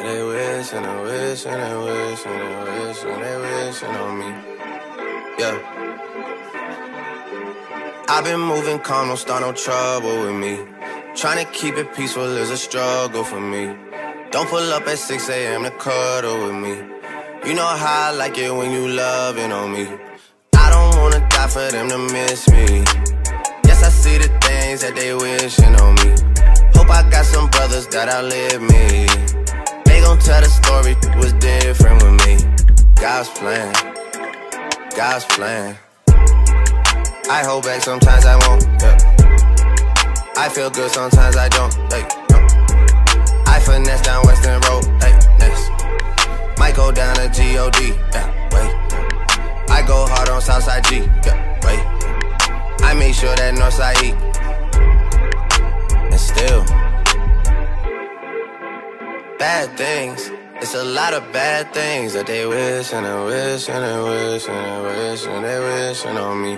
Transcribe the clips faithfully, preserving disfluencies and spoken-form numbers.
they wish and they wish and they wish and they wish and they wishing on me. Yeah. I've been moving calm, don't start no trouble with me. Trying to keep it peaceful is a struggle for me. Don't pull up at six A M to cuddle with me. You know how I like it when you loving on me. I don't wanna die for them to miss me. Yes, I see the things that they wishing on me. Hope I got some brothers that outlive me. They gon' tell the story was different with me. God's plan, God's plan. I hold back, sometimes I won't, yeah. I feel good, sometimes I don't, hey, no. I finesse down Western Road, hey, next. Might go down to G O D, yeah, wait. I go hard on Southside G, yeah, wait. I make sure that Northside eat. And still, bad things. It's a lot of bad things that they wish and they wish and they wish and they wish and they wishing on me.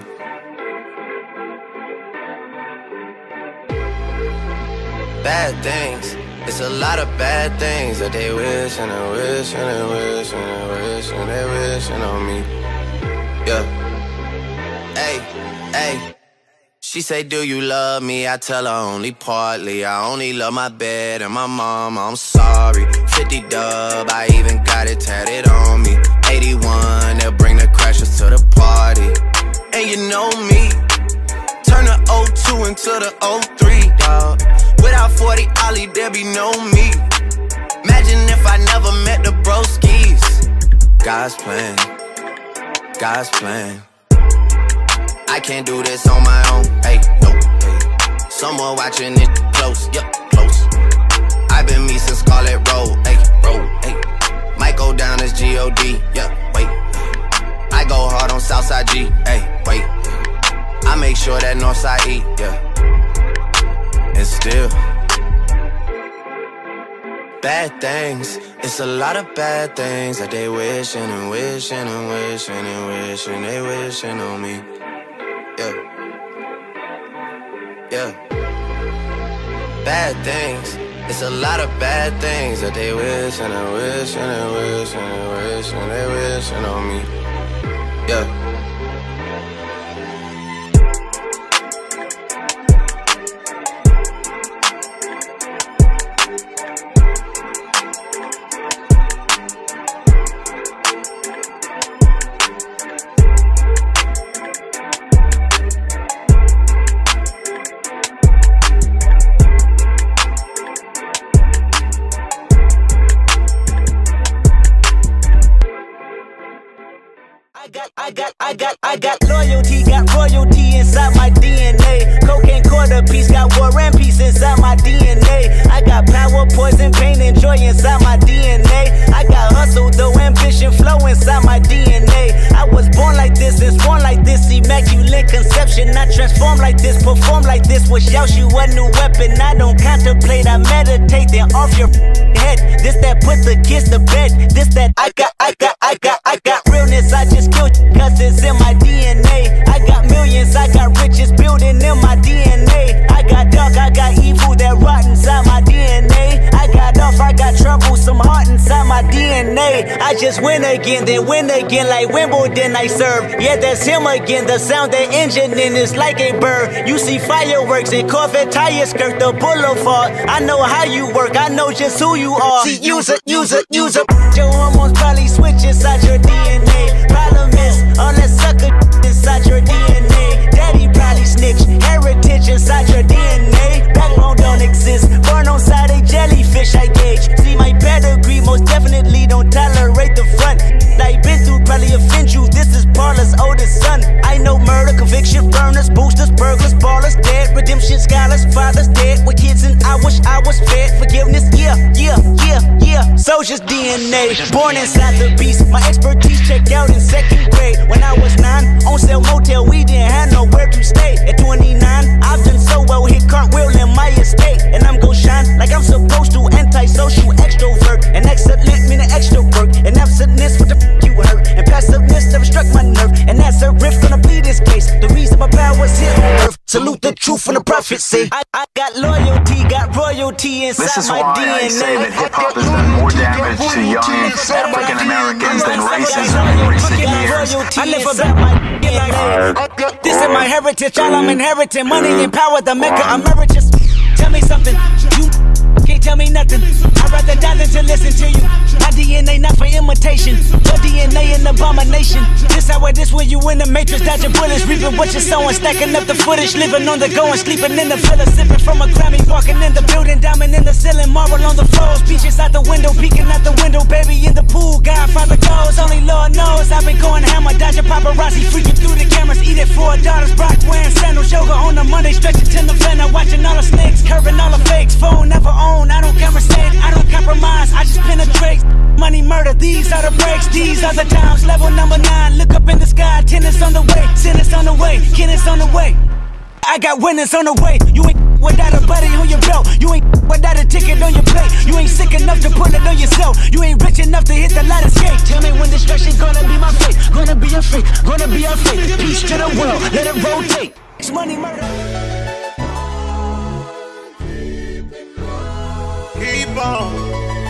Bad things. It's a lot of bad things that they wish and they wish and they wish and they wish and they wishing on me. Yeah. Hey, hey. She say, do you love me? I tell her only partly. I only love my bed and my mom, I'm sorry. Fifty dub, I even got it tatted on me. Eighty-one, they'll bring the crashers to the party. And you know me, turn the oh two into the oh three, dawg. Without forty Ollie, there be no me. Imagine if I never met the broskies. God's plan, God's plan. I can't do this on my own, hey, no, hey. Someone watching it close, yup, close. I've been me since Scarlet Road, hey, road, hey. Might go down as G O D, yeah, wait. I go hard on Southside G, hey, wait. I make sure that Northside eat, yeah. And still, bad things. It's a lot of bad things that they wishing and wishing and wishing and wishing they wishing on me. Yeah, yeah. Bad things. It's a lot of bad things that they wish and they wish and they wish and they wish and they wishing on me. Yeah. I got, I got, I got, I got loyalty, got royalty inside my D N A. Cocaine quarter piece, got war and peace inside my D N A. I got power, poison, pain, and joy inside my D N A. I got hustle, though, ambition, flow inside my D N A. I was born like this and born like this, immaculate conception. I transform like this, perform like this, wish out you a new weapon. I don't contemplate, I meditate, then off your head. This that put the kids to bed. This that I got, I got, I got, I got realness. I just killed cause it's in my D N A. I got millions, I got riches building in my D N A. I got dark, I got evil that rot inside my D N A. I got off, I got trouble, some heart inside my D N A. I just win again, then win again like Wimbledon I serve. Yeah, that's him again, the sound that engine in is like a bird. You see fireworks and Corvette tires skirt the boulevard. I know how you work, I know just who you are. See, use it, use it, use it. Your hormones probably switch inside your D N A. Problem is, all that sucker inside your D N A. Daddy probably snitch, heritage inside your D N A. Backbone don't exist, born on side a jellyfish I gauge. See my pedigree, most definitely don't tolerate the front. I been through probably offend you, this is Paula's oldest son. I know murder, conviction, burners, boosters, burglars, ballers, dead, redemption, scholars, fathers dead with kids and I wish I was fed. Forgiveness, yeah, yeah, yeah, yeah. Soldier's D N A, born inside the beast. My expertise checked out in second grade. When I was nine, on sale motel, we didn't have nowhere to stay. At twenty-nine, I've done so well, hit cartwheel in my estate. And I'm gon' shine like I'm supposed to, antisocial extrovert. And excellent meaning extra work, and absentness, what the f you hurt. And passiveness never struck my nerve, and that's a riff gonna plead this case. The reason my power's here on earth, salute the truth when the prophets say I, I got got loyalty, got royalty inside This is my why D N A. I say that hip-hop has done more damage to young African Americans than racism in recent years. I live about my D N A. This is my heritage, all I'm inheriting. Money and power, the maker emeritus. Tell me something, you can't tell me nothing. I'd rather die than to listen to you. My D N A not for imitation. Your D N A an abomination. This how it is when you in the matrix, dodging bullets, reaping what you're sowing, stacking up the footage, living on the go and sleeping in the villa, sipping from a Grammy, walking in the building, diamond in the ceiling, marble on the floors, beaches out the window, peeking out the window, baby in the pool, Godfather goes, only Lord knows. I've been going hammer, dodging paparazzi, freaking through the cameras, eating four daughters, Brock wearing sandals, yoga on a Monday, stretching to November, watching all the snakes, curving all the fakes, phone never own, I don't conversate, I don't compromise, I just penetrate. Money, murder, these are the breaks, these are the times. Level number nine, look up in the sky, tennis on the way, tennis on the way, tennis on the way. I got winners on the way. You ain't without a buddy on your belt. You ain't without a ticket on your plate. You ain't sick enough to put it on yourself. You ain't rich enough to hit the ladder skate. Tell me when destruction gonna be my fate. Gonna be a fate, gonna be a fate. Peace to the world, let it rotate. It's money, murder. Keep on.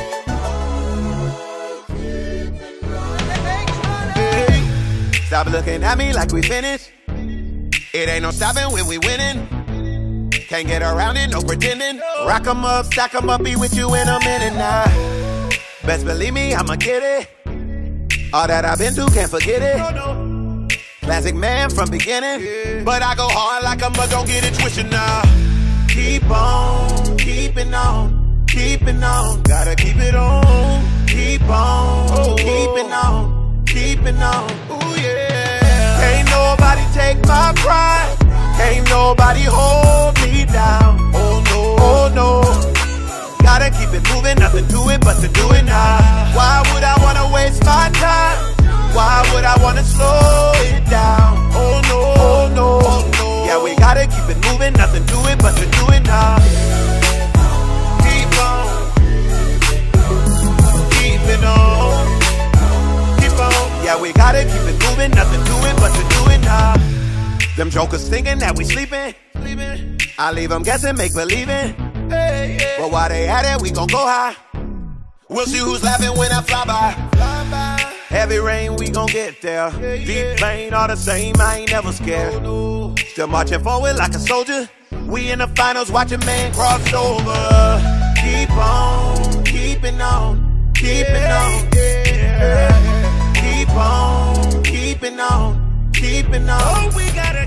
Stop looking at me like we finished. It ain't no stopping when we winning. Can't get around it, no pretending. Rock 'em up, stack 'em up, be with you in a minute now. Best believe me, I'ma get it. All that I've been through, can't forget it. Classic man from beginning. But I go hard like a mother, don't get it twisted now. Keep on, keeping on, keeping on. Gotta keep it on. Keep on, keeping on, keeping on. Ooh yeah. Can't nobody take my pride. Can't nobody hold me down. Oh no, oh no. Gotta keep it moving, nothing to it but to do it now. Why would I wanna waste my time? Why would I wanna slow it down? Oh no, oh no, oh no. Yeah, we gotta keep it moving, nothing to it but to do it now. Keep on, keep it on, keep on. Yeah, we gotta keep it moving, nothing to it but to do it now. Them jokers thinking that we sleeping, sleeping. I leave them guessing, make believing. Hey, yeah. But while they at it, we gon' go high. We'll see who's laughing when I fly by. Fly by. Heavy rain, we gon' get there. Yeah, yeah. Deep pain, all the same, I ain't never scared. Oh, no. Still marching forward like a soldier. We in the finals, watching man cross over. Keep on, keeping on, keeping yeah, on. Yeah. Keep on, keeping on, keeping on. Oh, we gotta